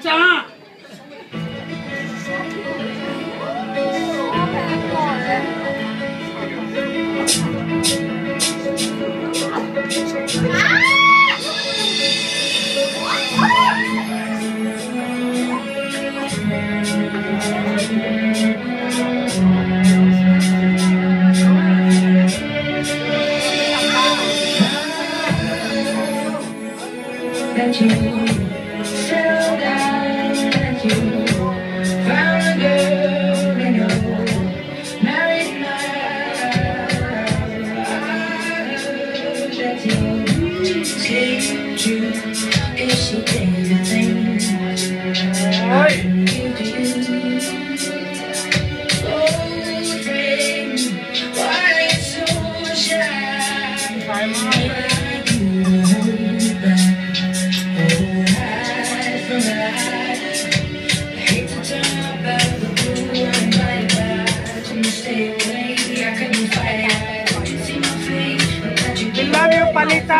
จ้า That you settle down, that you found a girl and you're married now. I heard that you take you if she did everything give to you. Oh, friend, why are you so shy? Like you hold back. Love you, Palita!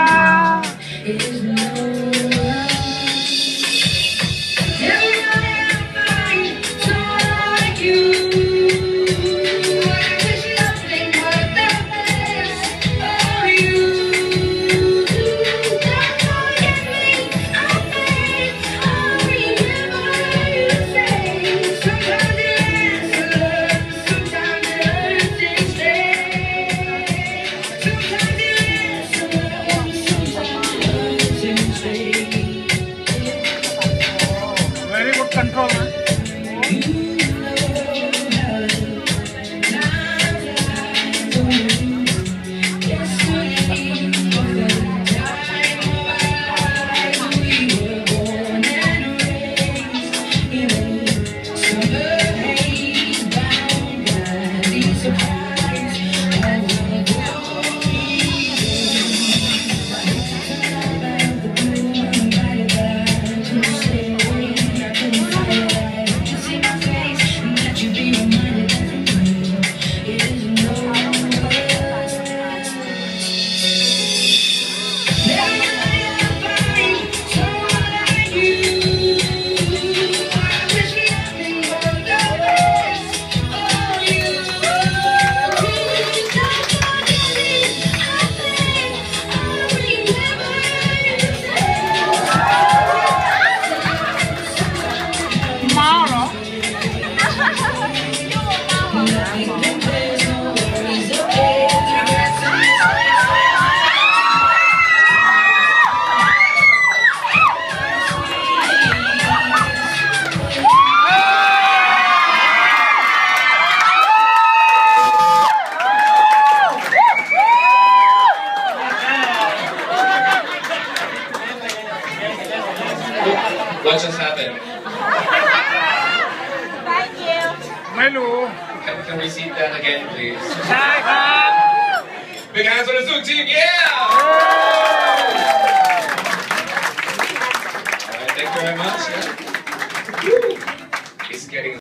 Very good control, man. What just happened? Thank you. Melu. Can we see that again, please? Bye, bye. Big hands for the Zouk team, yeah!